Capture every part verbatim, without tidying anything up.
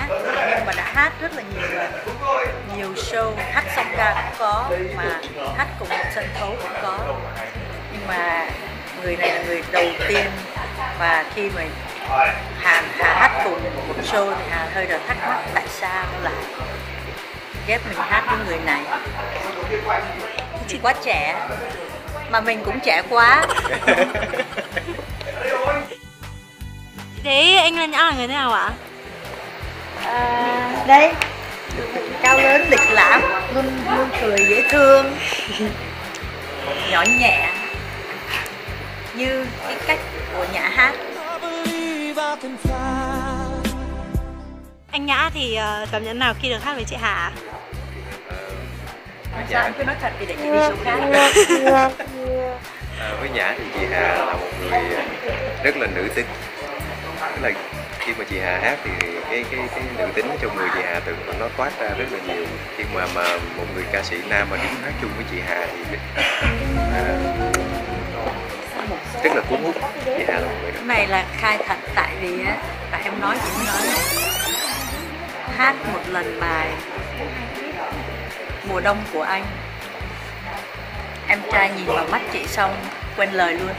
hát nhưng mà đã hát rất là nhiều lần, nhiều show, hát song ca cũng có, mà hát cùng một sân khấu cũng có. Nhưng mà người này là người đầu tiên và khi mà Hà, Hà hát cùng một show thì Hà hơi là thắc mắc tại sao lại ghép mình hát với người này. Chị quá trẻ, mà mình cũng trẻ quá. Thế anh Lan Nhã là người thế nào ạ? À, đây, cao lớn lịch lãm, luôn luôn cười dễ thương, nhỏ nhẹ như cái cách của nhà hát. Anh Nhã thì uh, cảm nhận nào khi được hát với chị Hà? À, sao anh cứ nói thật thì để chị đi chỗ khác. À, với Nhã thì chị Hà là một người rất là nữ tính. Tức là khi mà chị Hà hát thì cái cái cái nữ tính trong người chị Hà tự nó toát ra rất là nhiều. Khi mà mà một người ca sĩ nam mà đứng hát chung với chị Hà thì à, rất là cuốn hút. Chị Hà là một người đó. Cái này là khai thật, tại vì á, tại em nói chị mới nói này. Hát một lần bài Mùa Đông Của Anh, em trai nhìn vào mắt chị xong quên lời luôn.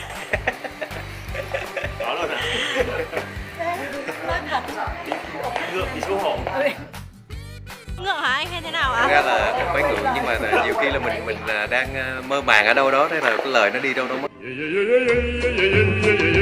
Đó luôn à? Nói thật. Ngượng thì xấu hổ. Ngượng hả anh hay thế nào ạ? Thật ra là không phải ngượng, nhưng mà là nhiều khi là mình mình đang mơ màng ở đâu đó, thế là cái lời nó đi đâu đâu mất.